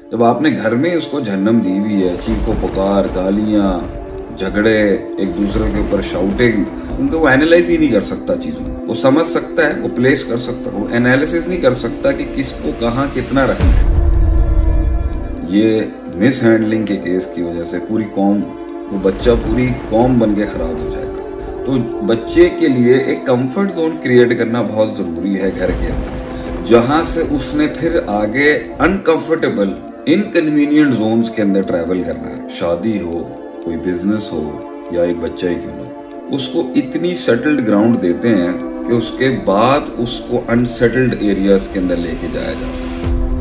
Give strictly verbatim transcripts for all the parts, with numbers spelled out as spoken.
जब आपने घर में उसको जन्म दी हुई है, चीखो पुकार, गालियां, झगड़े, एक दूसरे के ऊपर शाउटिंग, उनको वो एनालाइज ही नहीं कर सकता चीजों को। वो समझ सकता है, वो प्लेस कर सकता है, वो एनालिसिस नहीं कर सकता कि किसको कहाँ कितना रखना है। ये मिस हैंडलिंग के केस की वजह से पूरी कौम, वो बच्चा पूरी कौम बन के खराब हो जाएगा। तो बच्चे के लिए एक कंफर्ट जोन क्रिएट करना बहुत जरूरी है घर के अंदर, जहां से उसने फिर आगे अनकंफर्टेबल इनकन्वीनियंट जोन्स के अंदर ट्रैवल करना है। शादी हो, कोई बिजनेस हो, या एक बच्चा ही क्यों ना, उसको इतनी सेटल्ड ग्राउंड देते हैं कि उसके बाद उसको अनसेटल्ड एरियाज के अंदर लेके जाया जाता है।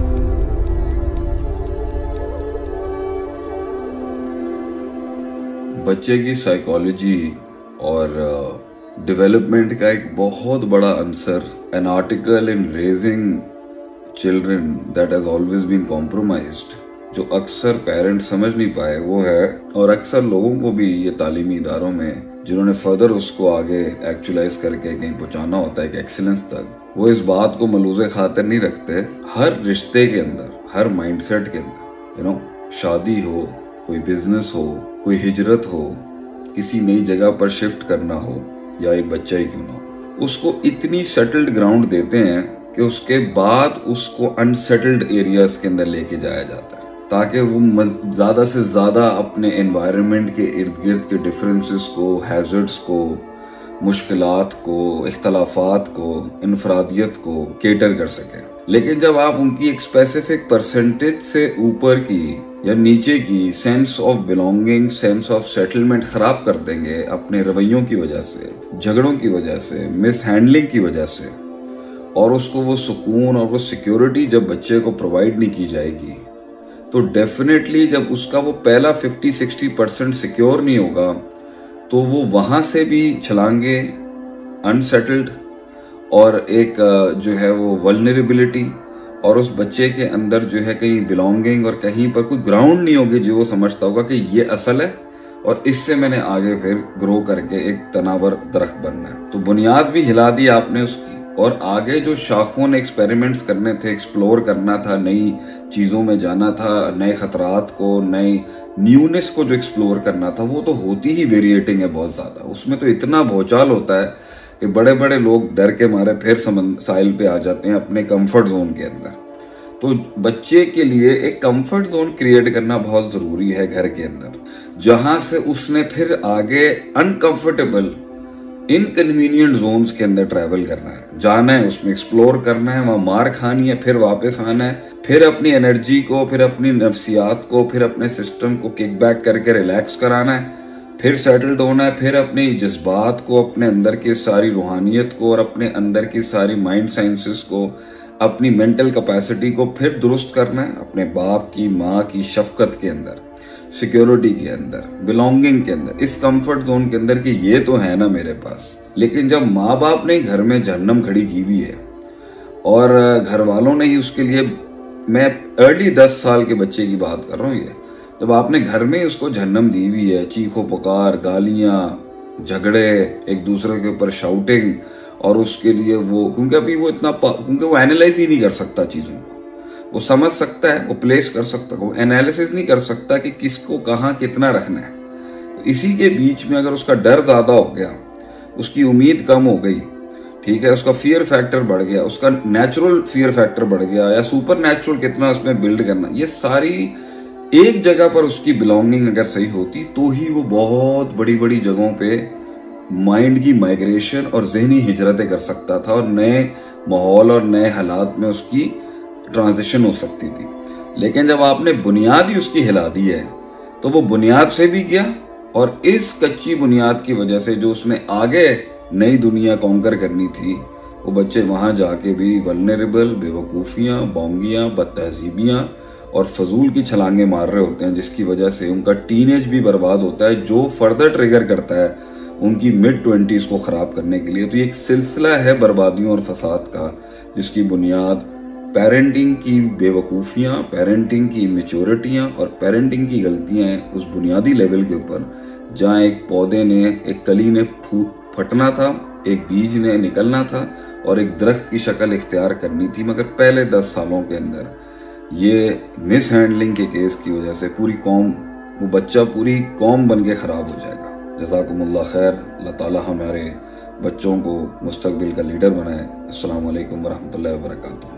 बच्चे की साइकोलॉजी और डेवलपमेंट का एक बहुत बड़ा answer, an article in raising children that has always been compromised, जो अक्सर पेरेंट्स समझ नहीं पाए वो है, और अक्सर लोगों को भी ये तालीमी इदारों में जिन्होंने फर्दर उसको आगे एक्चुअलाइज करके कहीं पहुंचाना होता है कि एक्सीलेंस तक, वो इस बात को मलूज़े खातिर नहीं रखते। हर रिश्ते के अंदर, हर माइंडसेट के अंदर, यू नो, शादी हो, कोई बिजनेस हो, कोई हिजरत हो, किसी नई जगह पर शिफ्ट करना हो, या एक बच्चा ही क्यों ना हो, उसको इतनी सेटल्ड ग्राउंड देते हैं कि उसके बाद उसको अनसेटल्ड एरियाज के अंदर लेके जाया जाता है, ताकि वो ज्यादा से ज्यादा अपने एनवायरनमेंट के इर्द गिर्द के डिफरेंसेस को, हैजर्ड्स को, मुश्किलात को, इख्तलाफात को, इनफरादियत को केटर कर सके। लेकिन जब आप उनकी एक स्पेसिफिक परसेंटेज से ऊपर की या नीचे की sense of belonging, sense of settlement खराब कर देंगे अपने रवैयों की वजह से, झगड़ों की वजह से, मिस हैंडलिंग की वजह से, और उसको वो सुकून और वो सिक्योरिटी जब बच्चे को प्रोवाइड नहीं की जाएगी, तो डेफिनेटली जब उसका वो पहला फिफ्टी सिक्सटी परसेंट सिक्योर नहीं होगा, तो वो वहां से भी छलांगे अनसेटल्ड, और एक जो है वो वल्नरेबिलिटी, और उस बच्चे के अंदर जो है कहीं बिलोंगिंग और कहीं पर कोई ग्राउंड नहीं होगी जो वो समझता होगा कि ये असल है और इससे मैंने आगे फिर ग्रो करके एक तनावर दरख्त बनना है। तो बुनियाद भी हिला दी आपने उसकी, और आगे जो शाखों ने एक्सपेरिमेंट्स करने थे, एक्सप्लोर करना था, नई चीजों में जाना था, नए खतरात को, नई न्यूनेस को जो एक्सप्लोर करना था, वो तो होती ही वेरिएटिंग है बहुत ज्यादा। उसमें तो इतना भौचाल होता है कि बड़े बड़े लोग डर के मारे फिर साहिल पे आ जाते हैं अपने कंफर्ट जोन के अंदर। तो बच्चे के लिए एक कंफर्ट जोन क्रिएट करना बहुत जरूरी है घर के अंदर, जहां से उसने फिर आगे अनकंफर्टेबल इनकन्वीनियंट जोन्स के अंदर ट्रैवल करना है, जाना है, उसमें एक्सप्लोर करना है, वहां मार खानी है, फिर वापस आना है, फिर अपनी एनर्जी को, फिर अपनी नफ्सियात को, फिर अपने सिस्टम को किक बैक करके रिलैक्स कराना है, फिर सेटल्ड होना है, फिर अपने जज्बात को, अपने अंदर की सारी रूहानियत को और अपने अंदर की सारी माइंड साइंसेस को, अपनी मेंटल कैपेसिटी को फिर दुरुस्त करना है, अपने बाप की, माँ की शफकत के अंदर, सिक्योरिटी के अंदर, बिलोंगिंग के अंदर, इस कंफर्ट जोन के अंदर कि ये तो है ना मेरे पास। लेकिन जब माँ बाप ने घर में जहन्नम खड़ी की हुई है और घर वालों ने ही उसके लिए, मैं अर्ली दस साल के बच्चे की बात कर रहा हूँ, ये जब आपने घर में उसको जहन्नम दी हुई है, चीखो पुकार, गालियां, झगड़े, एक दूसरे के ऊपर शाउटिंग, और उसके लिए वो, क्योंकि अभी वो इतना, क्योंकि वो एनालाइज ही नहीं कर सकता चीजों को, वो समझ सकता है, वो प्लेस कर सकता है, वो एनालिसिस नहीं कर सकता कि किसको कहाँ कितना रखना है। तो इसी के बीच में अगर उसका डर ज्यादा हो गया, उसकी उम्मीद कम हो गई, ठीक है, उसका फियर फैक्टर बढ़ गया, उसका नेचुरल फियर फैक्टर बढ़ गया, या सुपर नेचुरल कितना उसमें बिल्ड करना, ये सारी एक जगह पर उसकी बिलोंगिंग अगर सही होती, तो ही वो बहुत बड़ी बड़ी जगहों पे माइंड की माइग्रेशन और जहनी हिजरतें कर सकता था, और नए माहौल और नए हालात में उसकी ट्रांजिशन हो सकती थी। लेकिन जब आपने बुनियाद ही उसकी हिला दी है, तो वो बुनियाद से भी गया, और इस कच्ची बुनियाद की वजह से जो उसने आगे नई दुनिया कॉन्कर करनी थी, वो बच्चे वहां जाके भी वल्नरेबल, बेवकूफियां, बोंगियां, बदतहजीबियां और फजूल की छलांगे मार रहे होते हैं, जिसकी वजह से उनका टीनेज भी बर्बाद होता है, जो फर्दर ट्रिगर करता है उनकी मिड ट्वेंटीज को खराब करने के लिए। तो ये एक सिलसिला है बर्बादियों और फसाद का, जिसकी बुनियाद पेरेंटिंग की बेवकूफियां, पेरेंटिंग की इमेच्योरिटियां और पेरेंटिंग की गलतियां हैं उस बुनियादी लेवल के ऊपर, जहां एक पौधे ने, एक कली ने फटना था, एक बीज ने निकलना था और एक दरख्त की शक्ल इख्तियार करनी थी। मगर पहले दस सालों के अंदर ये मिस हैंडलिंग के केस की वजह से पूरी कौम, वो बच्चा पूरी कौम बन के खराब हो जाएगा। जज़ाकुमुल्लाह खैर। अल्लाह ताला हमारे बच्चों को मुस्तकबिल का लीडर बनाए। अस्सलामु अलैकुम वरहमतुल्लाहि वबरकातुहू।